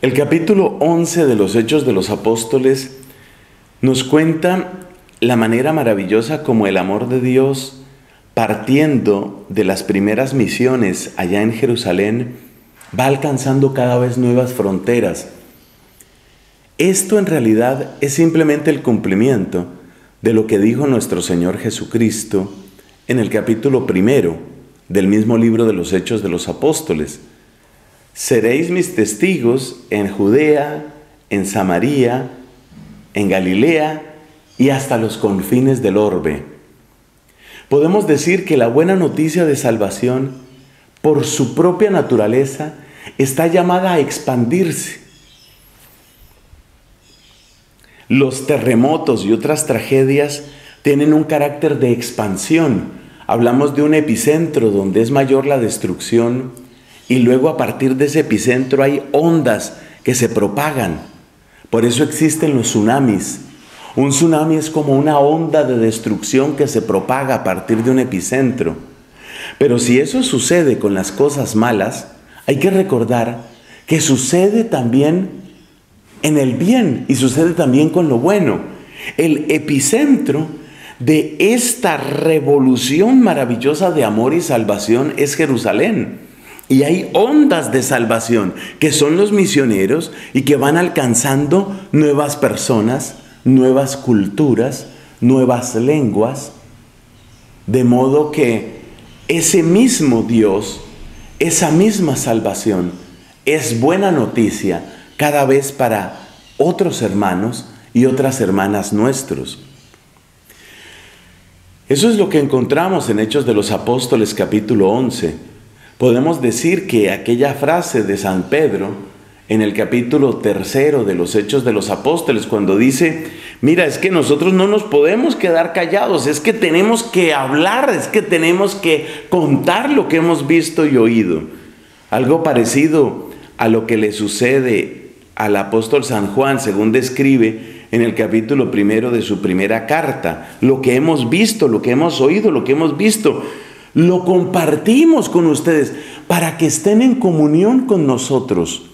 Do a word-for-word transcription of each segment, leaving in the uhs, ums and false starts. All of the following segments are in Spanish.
El capítulo once de los Hechos de los Apóstoles nos cuenta la manera maravillosa como el amor de Dios, partiendo de las primeras misiones allá en Jerusalén, va alcanzando cada vez nuevas fronteras. Esto en realidad es simplemente el cumplimiento de lo que dijo nuestro Señor Jesucristo en el capítulo primero del mismo libro de los Hechos de los Apóstoles. Seréis mis testigos en Judea, en Samaria, en Galilea y hasta los confines del orbe. Podemos decir que la buena noticia de salvación, por su propia naturaleza, está llamada a expandirse. Los terremotos y otras tragedias tienen un carácter de expansión. Hablamos de un epicentro donde es mayor la destrucción y luego a partir de ese epicentro hay ondas que se propagan. Por eso existen los tsunamis. Un tsunami es como una onda de destrucción que se propaga a partir de un epicentro. Pero si eso sucede con las cosas malas, hay que recordar que sucede también en el bien y sucede también con lo bueno. El epicentro de esta revolución maravillosa de amor y salvación es Jerusalén. Y hay ondas de salvación que son los misioneros y que van alcanzando nuevas personas, nuevas culturas, nuevas lenguas, de modo que ese mismo Dios, esa misma salvación es buena noticia cada vez para otros hermanos y otras hermanas nuestros. Eso es lo que encontramos en Hechos de los Apóstoles capítulo once. Podemos decir que aquella frase de San Pedro en el capítulo tercero de los Hechos de los Apóstoles, cuando dice, mira, es que nosotros no nos podemos quedar callados, es que tenemos que hablar, es que tenemos que contar lo que hemos visto y oído. Algo parecido a lo que le sucede al apóstol San Juan, según describe en el capítulo primero de su primera carta. Lo que hemos visto, lo que hemos oído, lo que hemos visto, lo compartimos con ustedes para que estén en comunión con nosotros.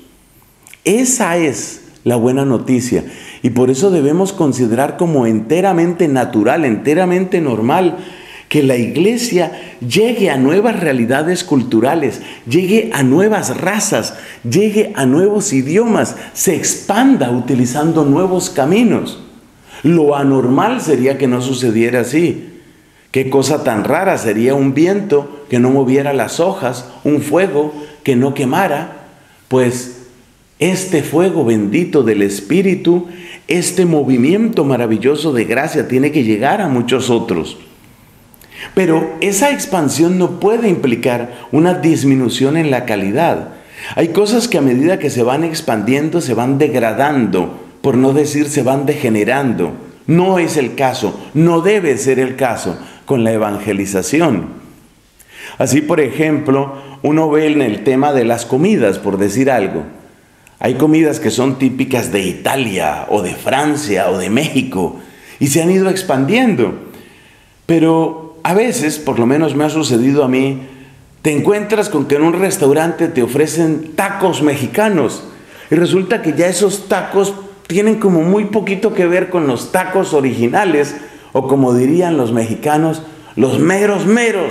Esa es la buena noticia y por eso debemos considerar como enteramente natural, enteramente normal que la iglesia llegue a nuevas realidades culturales, llegue a nuevas razas, llegue a nuevos idiomas, se expanda utilizando nuevos caminos. Lo anormal sería que no sucediera así. Qué cosa tan rara sería un viento que no moviera las hojas, un fuego que no quemara, pues este fuego bendito del Espíritu, este movimiento maravilloso de gracia tiene que llegar a muchos otros. Pero esa expansión no puede implicar una disminución en la calidad. Hay cosas que a medida que se van expandiendo se van degradando, por no decir se van degenerando. No es el caso, no debe ser el caso con la evangelización. Así, por ejemplo, uno ve en el tema de las comidas, por decir algo. Hay comidas que son típicas de Italia o de Francia o de México y se han ido expandiendo. Pero a veces, por lo menos me ha sucedido a mí, te encuentras con que en un restaurante te ofrecen tacos mexicanos y resulta que ya esos tacos tienen como muy poquito que ver con los tacos originales, o como dirían los mexicanos, los meros meros.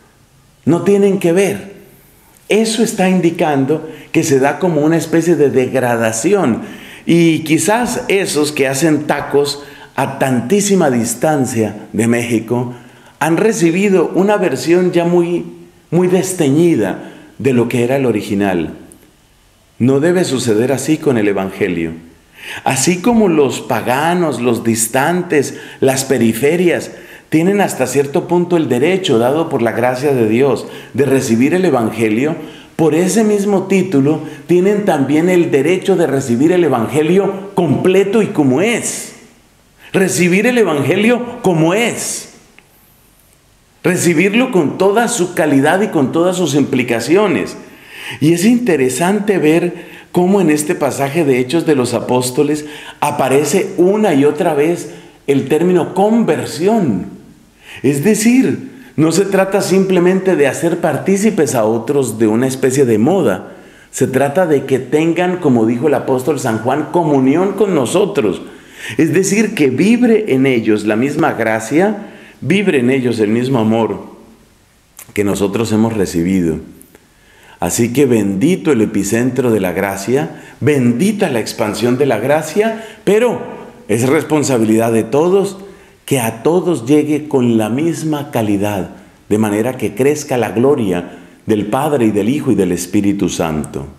No tienen que ver. Eso está indicando que se da como una especie de degradación. Y quizás esos que hacen tacos a tantísima distancia de México han recibido una versión ya muy, muy desteñida de lo que era el original. No debe suceder así con el Evangelio. Así como los paganos, los distantes, las periferias, tienen hasta cierto punto el derecho, dado por la gracia de Dios, de recibir el Evangelio, por ese mismo título tienen también el derecho de recibir el Evangelio completo y como es. Recibir el Evangelio como es. Recibirlo con toda su calidad y con todas sus implicaciones. Y es interesante ver cómo en este pasaje de Hechos de los Apóstoles aparece una y otra vez el término conversión. Es decir, no se trata simplemente de hacer partícipes a otros de una especie de moda, Se trata de que tengan, como dijo el apóstol San Juan, comunión con nosotros. Es decir, que vibre en ellos la misma gracia, vibre en ellos el mismo amor que nosotros hemos recibido. Así que bendito el epicentro de la gracia, bendita la expansión de la gracia, pero es responsabilidad de todos que a todos llegue con la misma calidad, de manera que crezca la gloria del Padre y del Hijo y del Espíritu Santo.